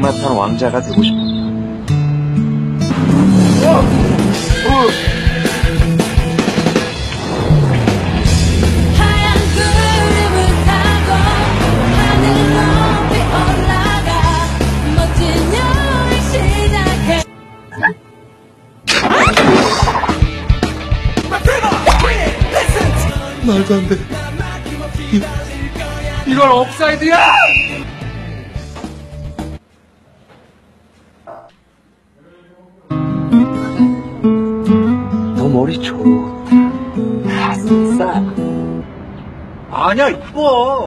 요나탄 왕자가 되고 싶어. 하얀 구름을 타고 하늘 높이 올라가 멋진 여행 시작해. 말도 안 돼. 이건 업사이드야! 너 머리 좋다. 아싸. 아니야, 이뻐.